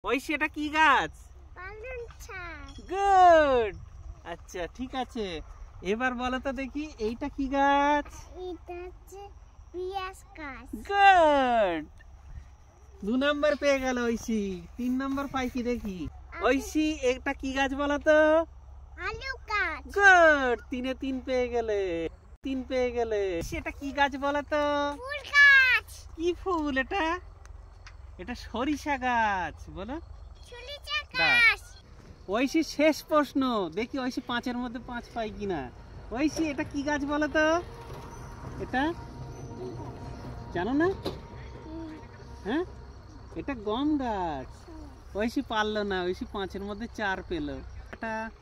ঐশী এটা কি গাছ? পালং শাক। গুড। আচ্ছা ঠিক আছে, এবার বলো তো দেখি এইটা কি গাছ? এটা হচ্ছে পিয়াজ গাছ। গুড। 2 নাম্বার পেয়ে গেল ঐশী। 3 নাম্বার পাই কি দেখি? ঐশী এটা কি গাছ বলো তো? আলু গাছ। গুড। 3-এ 3 পেয়ে গেলে। 3 পেয়ে গেলে। সেটা কি গাছ বলো তো? ফুল গাছ। কি ফুল এটা? এটা সরিষা গাছ। বলো। সরিষা গাছ। ঐশী শেষ প্রশ্ন, দেখি ঐশী 5-এর মধ্যে 5 পাই কিনা। ঐশী এটা কি গাছ বলো তো? এটা জানো না? হ্যাঁ, এটা গম গাছ। ঐশী পারলো না, ঐশী 5-এর মধ্যে 4 পেলো। এটা